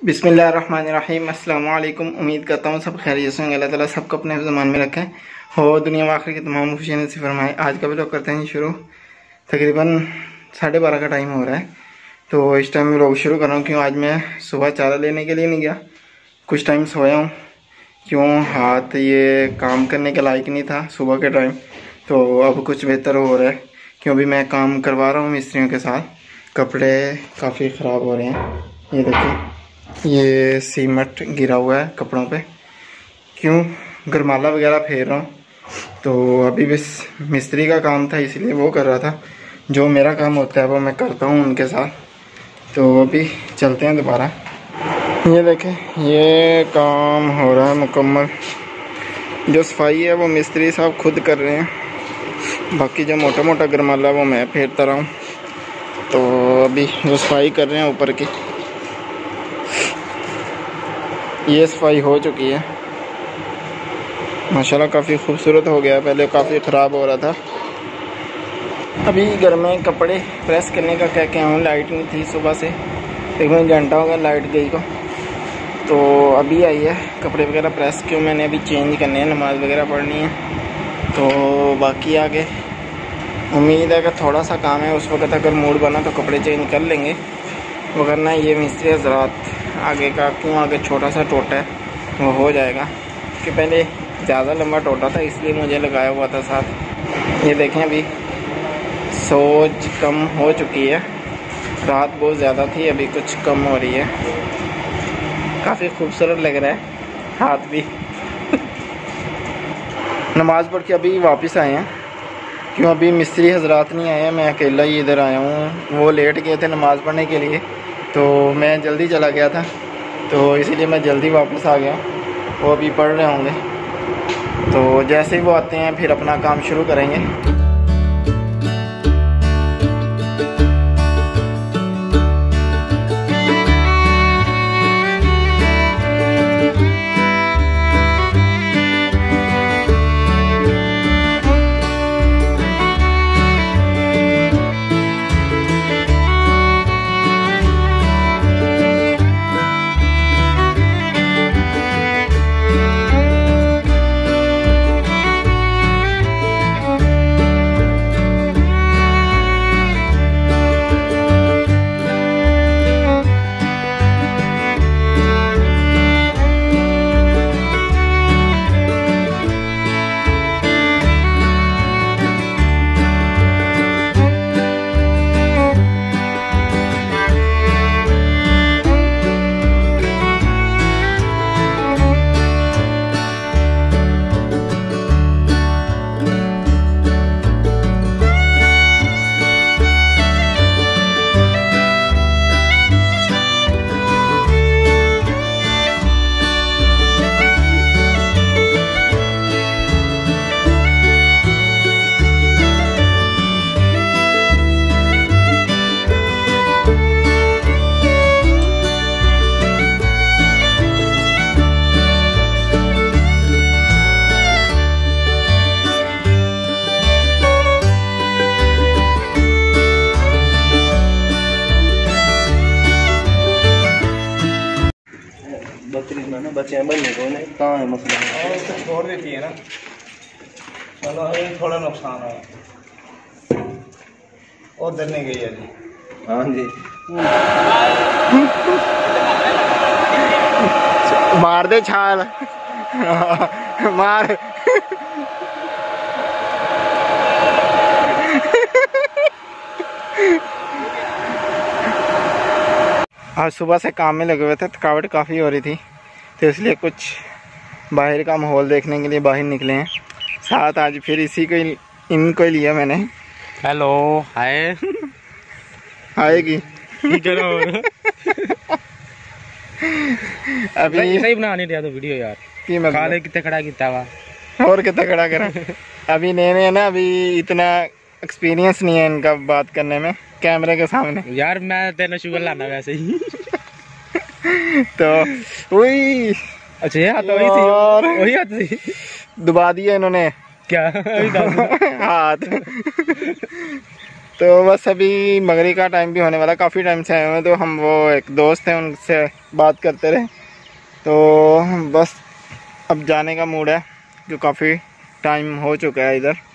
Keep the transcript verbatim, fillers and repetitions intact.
बिस्मिल्लाहिर्रहमानिर्रहीम। अस्सलाम वालेकुम। उम्मीद करता हूँ सब खैरियत से होंगे। अल्लाह ताला सबको अपने ज़मान में रखें और दुनिया में आखिर की तमाम खुशियाँ नसीब फरमाएं। आज का व्लॉग करते हैं शुरू। तकरीबन साढ़े बारह का टाइम हो रहा है, तो इस टाइम व्लॉग शुरू कर रहा हूँ। क्यों आज मैं सुबह चारा लेने के लिए नहीं गया, कुछ टाइम सोया हूँ। क्यों हाथ ये काम करने के लायक नहीं था सुबह के टाइम, तो अब कुछ बेहतर हो रहा है। क्यों भी मैं काम करवा रहा हूँ मिस्त्रियों के साथ। कपड़े काफ़ी ख़राब हो रहे हैं, ये देखिए, ये सीमेंट गिरा हुआ है कपड़ों पे। क्यों गरमाला वगैरह फेर रहा हूँ, तो अभी बस मिस्त्री का काम था इसलिए वो कर रहा था। जो मेरा काम होता है वो मैं करता हूँ उनके साथ। तो अभी चलते हैं दोबारा। ये देखें, ये काम हो रहा है मुकम्मल। जो सफाई है वो मिस्त्री साहब खुद कर रहे हैं, बाकी जो मोटा मोटा गरमाला वो मैं फेरता रहा हूँ। तो अभी जो सफाई कर रहे हैं ऊपर की, ये सफाई हो चुकी है माशाल्लाह, काफ़ी खूबसूरत हो गया। पहले काफ़ी ख़राब हो रहा था। अभी घर में कपड़े प्रेस करने का क्या क्या हूँ, लाइट नहीं थी सुबह से, तकरीबन घंटा होगा लाइट गई को। तो अभी आई है कपड़े वगैरह प्रेस, क्यों मैंने अभी चेंज करने हैं, नमाज़ वगैरह पढ़नी है। तो बाकी आगे उम्मीद है कि थोड़ा सा काम है, उस वक्त अगर मूड बना तो कपड़े चेंज कर लेंगे, वरना ये मिस्त्री हज़रात आगे का, क्यों आगे छोटा सा टोटा है वो हो जाएगा। कि पहले ज़्यादा लंबा टोटा था इसलिए मुझे लगाया हुआ था साथ। ये देखें, अभी सोच कम हो चुकी है, रात बहुत ज़्यादा थी, अभी कुछ कम हो रही है। काफ़ी खूबसूरत लग रहा है हाथ भी। नमाज़ पढ़ के अभी वापस आए हैं। क्यों अभी मिस्त्री हज़रात नहीं आए हैं, मैं अकेला ही इधर आया हूँ। वो लेट गए थे नमाज़ पढ़ने के लिए, तो मैं जल्दी चला गया था, तो इसीलिए मैं जल्दी वापस आ गया। वो अभी पढ़ रहे होंगे, तो जैसे ही वो आते हैं फिर अपना काम शुरू करेंगे। बच्चे बनने को नहीं, कहाँ है मसला, और तो छोड़ देती है ना। चलो थोड़ा नुकसान है और डरने गई है जी। हाँ जी, मार दे छाल मार। आज सुबह से काम में लगे हुए थे, थकावट काफ़ी हो रही थी, तो इसलिए कुछ बाहर का माहौल देखने के लिए बाहर निकले हैं। साथ आज फिर इसी को इनको ही लिया मैंने। हेलो हाय हाय की अभी सही बना नहीं रहा तो वीडियो यार कि मैं खाले कितने खड़ा किया हुआ और कितना खड़ा करा। अभी नए नए ना, अभी इतना एक्सपीरियंस नहीं है इनका बात करने में कैमरे के सामने। यार मैं तेना शुगर लाना वैसे ही। तो वही अच्छा ये हाथ वही थी, और वही हाथ थी, दबा दिया इन्होंने क्या हाथ। तो बस अभी मगरिब का टाइम भी होने वाला, काफ़ी टाइम से आए हुए हैं, तो हम वो एक दोस्त हैं उनसे बात करते रहे, तो बस अब जाने का मूड है, जो काफ़ी टाइम हो चुका है इधर।